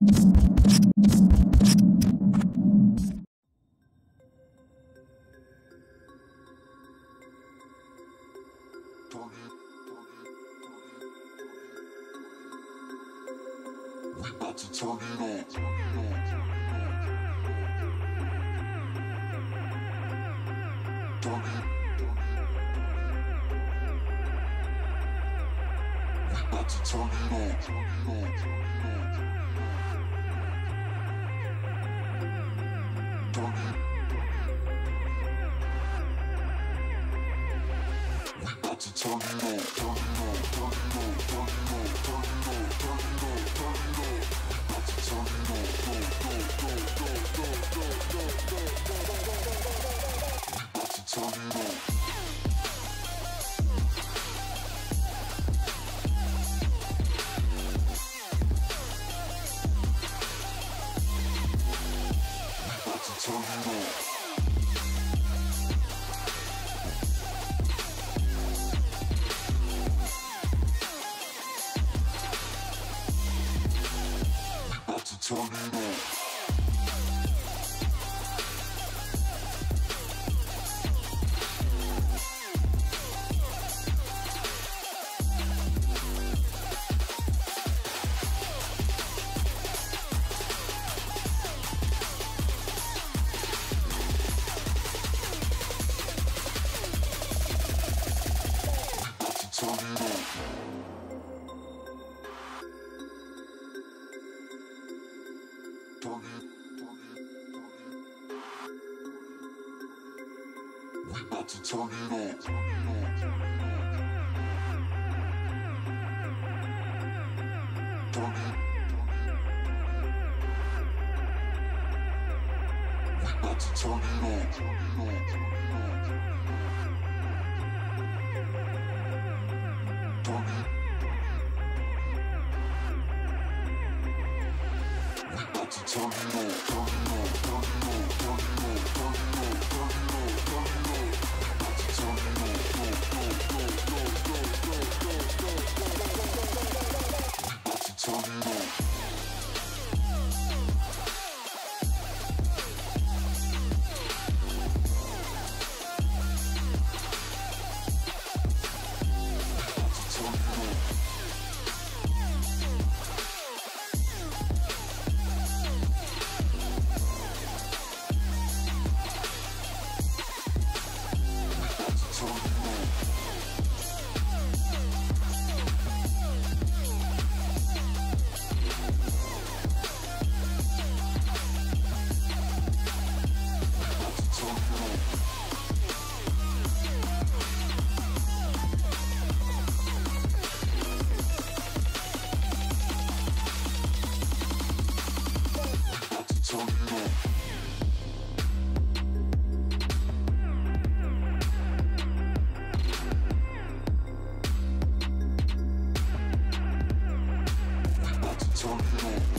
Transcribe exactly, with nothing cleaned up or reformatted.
We about to turn it on. Turn it. We about to turn it on. Turn it. We about to turn it on. Turn it on. Turn it on. Turn it on. Turn it on. Turn it on. Turn it on. We about to turn it on. Go, go, go, go, go, go, go, go, go, go, go, go. We about to turn it on. Turn it on. We about to turn it on. Turn it on. Turn it, turn it, turn it. We about to turn it on. Turn it on, turn it on. Turn it, turn it. We about to turn it on. Turn it on, turn it on. Turn it. We about to turn it on. Turn it on. Turn it on. Turn it on. Turn it on. Turn it on. Turn it on. We about to turn it on. Go, go, go, go, go, go, go, go, go, go, go. We about to turn it on. Turn it on.